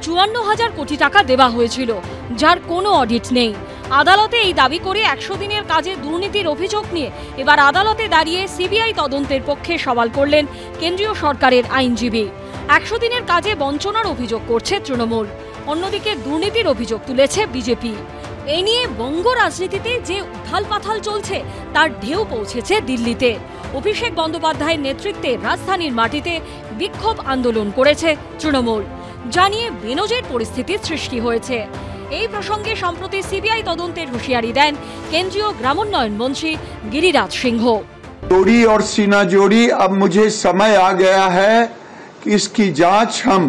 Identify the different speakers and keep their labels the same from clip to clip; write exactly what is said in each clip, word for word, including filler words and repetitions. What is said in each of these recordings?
Speaker 1: চুয়ান্ন হাজার কোটি টাকা দেওয়া হয়েছিল, যার কোনো অডিট নেই। আদালতে এই দাবি করে একশো দিনের কাজে দুর্নীতির অভিযোগ নিয়ে এবার আদালতে দাঁড়িয়ে সিবিআই তদন্তের পক্ষে সওয়াল করলেন কেন্দ্রীয় সরকারের আইনজীবী। একশো দিনের কাজে বঞ্চনার অভিযোগ করছে তৃণমূল, অন্যদিকে দুর্নীতির অভিযোগ তুলেছে বিজেপি। এই নিয়ে বঙ্গ রাজনীতিতে যে উথাল পাথাল চলছে তার ঢেউ পৌঁছেছে দিল্লিতে। অভিষেক বন্দ্যোপাধ্যায়ের নেতৃত্বে রাজধানীর মাটিতে বিক্ষোভ আন্দোলন করেছে তৃণমূল, জানিয়ে বেনজির পরিস্থিতির সৃষ্টি হয়েছে। এই প্রসঙ্গে সম্প্রতি সিবিআই তদন্তের হুঁশিয়ারি দেন কেন্দ্রীয় গ্রামোন্নয়ন মন্ত্রী গিরিরাজ সিংহ।
Speaker 2: जोड़ी और सीना जोड़ी, अब मुझे समय आ गया है कि इसकी जांच हम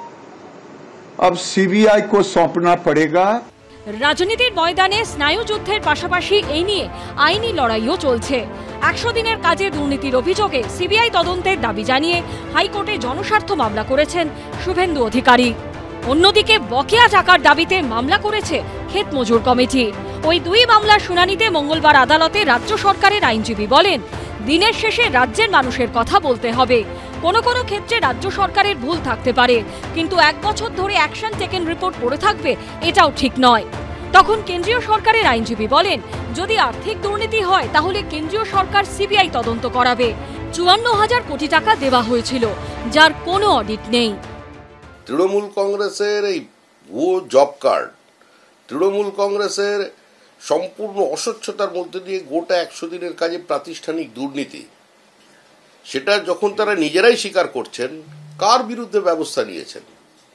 Speaker 2: अब सीबीआई को सौंपना पड़ेगा।
Speaker 1: রাজনীতির ময়দানে স্নায়ুযুদ্ধের পাশাপাশি এই নিয়ে আইনি লড়াইও চলছে। একশো দিনের কাজে দুর্নীতির অভিযোগে সিবিআই তদন্তের দাবি জানিয়ে হাইকোর্টে জনস্বার্থ মামলা করেছেন শুভেন্দু অধিকারী। অন্যদিকে বকেয়া টাকার দাবিতে মামলা করেছে ক্ষেত মজুর কমিটি। ওই দুই মামলার শুনানিতে মঙ্গলবার আদালতে রাজ্য সরকারের আইনজীবী বলেন, দিনের শেষে রাজ্যের মানুষের কথা বলতে হবে। কোনো কোনো ক্ষেত্রে রাজ্য সরকারের ভুল থাকতে পারে, কিন্তু এক বছর ধরে অ্যাকশন টেকেন রিপোর্ট পড়ে থাকবে এটাও ঠিক নয়। তখন কেন্দ্রীয় সরকারের আইনজীবী বলেন, যদি আর্থিক দুর্নীতি হয় তাহলে কেন্দ্রীয় সরকার সিবিআই তদন্ত করাবে। চুয়ান্ন হাজার কোটি টাকা দেওয়া হয়েছিল, যার কোনো অডিট নেই।
Speaker 3: তৃণমূল কংগ্রেসের এই ভুয়ো জব কার্ড, তৃণমূল কংগ্রেসের সম্পূর্ণ অস্বচ্ছতার মধ্যে দিয়ে গোটা একশো দিনের কাজে প্রাতিষ্ঠানিক দুর্নীতি, সেটা যখন তারা নিজেরাই স্বীকার করছেন, কার বিরুদ্ধে ব্যবস্থা নিয়েছেন?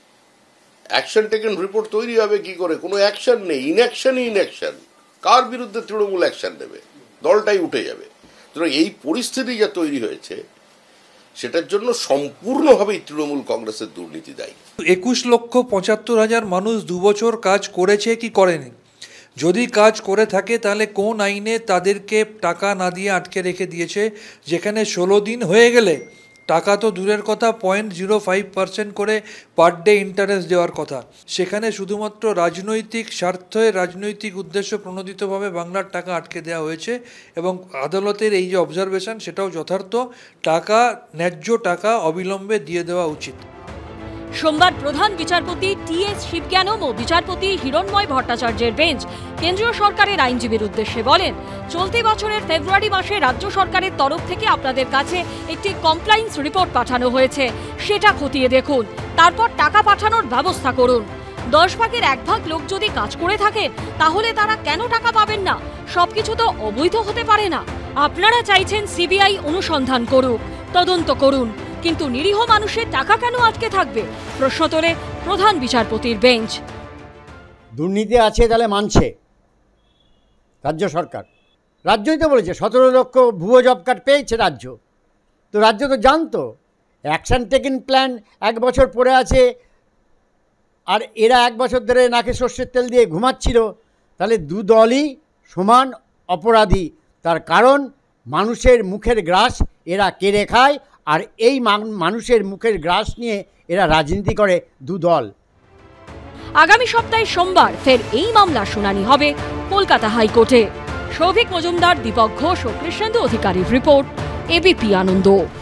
Speaker 3: অ্যাকশন টেকেন রিপোর্ট তৈরি হবে কি করে? কোনো অ্যাকশন নেই, ইনঅ্যাকশনই ইনঅ্যাকশন। কার বিরুদ্ধে তৃণমূল অ্যাকশন নেবে? দলটাই উঠে যাবে। সুতরাং এই পরিস্থিতি যা তৈরি হয়েছে সেটার জন্য সম্পূর্ণভাবেই তৃণমূল কংগ্রেসের দুর্নীতি দায়ী।
Speaker 4: একুশ লক্ষ পঁচাত্তর হাজার মানুষ দু বছর কাজ করেছে কি করেনি? যদি কাজ করে থাকে তাহলে কোন আইনে তাদেরকে টাকা না দিয়ে আটকে রেখে দিয়েছে? যেখানে ষোলো দিন হয়ে গেলে টাকা তো দূরের কথা, পয়েন্ট জিরো ফাইভ পার্সেন্ট করে পার ডে ইন্টারেস্ট দেওয়ার কথা, সেখানে শুধুমাত্র রাজনৈতিক স্বার্থে, রাজনৈতিক উদ্দেশ্য প্রণোদিতভাবে বাংলার টাকা আটকে দেওয়া হয়েছে। এবং আদালতের এই যে অবজারভেশন, সেটাও যথার্থ। টাকা, ন্যায্য টাকা অবিলম্বে দিয়ে দেওয়া উচিত।
Speaker 1: সোমবার প্রধান বিচারপতি টি এস শিবজ্ঞানম ও বিচারপতি হিরণময় ভট্টাচার্যের বেঞ্চ কেন্দ্রীয় সরকারের আইনজীবীর উদ্দেশ্যে বলেন, চলতি বছরের ফেব্রুয়ারি মাসে রাজ্য সরকারের তরফ থেকে আপনাদের কাছে একটি কমপ্লায়েন্স রিপোর্ট পাঠানো হয়েছে, সেটা খতিয়ে দেখুন, তারপর টাকা পাঠানোর ব্যবস্থা করুন। দশ ভাগের এক ভাগ লোক যদি কাজ করে থাকেন তাহলে তারা কেন টাকা পাবেন না? সবকিছু তো অবৈধ হতে পারে না। আপনারা চাইছেন সিবিআই অনুসন্ধান করুক, তদন্ত করুন, কিন্তু নিরীহ মানুষের টাকা কেন আটকে থাকবে? প্রশ্ন তোলে প্রধান বিচারপতির বেঞ্চ।
Speaker 5: দুর্নীতি আছে তাহলে মানছে রাজ্য সরকার। রাজ্যই তো বলেছে সতেরো লক্ষ ভুয়ো জব কার্ড পেয়েছে রাজ্য। তো রাজ্য তো জানতো অ্যাকশন টেকেন প্ল্যান এক বছর পরে আছে, আর এরা এক বছর ধরে নাকে সর্ষের তেল দিয়ে ঘুমাচ্ছিল। তাহলে দু দলই সমান অপরাধী। তার কারণ মানুষের মুখের গ্রাস এরা কেড়ে খায়, আর এই মানুষের মুখের গ্রাস নিয়ে এরা রাজনীতি করে দু দল।
Speaker 1: আগামী সপ্তাহে সোমবার ফের এই মামলার শুনানি হবে কলকাতা হাইকোর্টে। সৌভিক মজুমদার, দীপক ঘোষ ও কৃষ্ণেন্দু অধিকারীর রিপোর্ট, এবিপি আনন্দ।